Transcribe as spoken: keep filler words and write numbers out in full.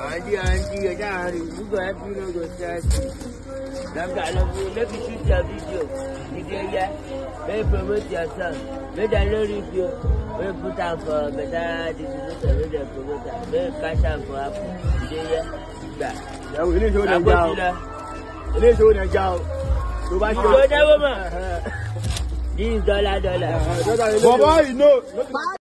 Auntie, auntie, you're down. You go happy, you go stress. Let me shoot your video. Video, yeah. Let me promote yourself. Let me know review. Let me put out for better distributor. Let me promote that. Let me cash out for Apple. Video, yeah. Yeah, we need to go down. We need to go down. So much. Go down, woman. This dollar, dollar. Baba, you know.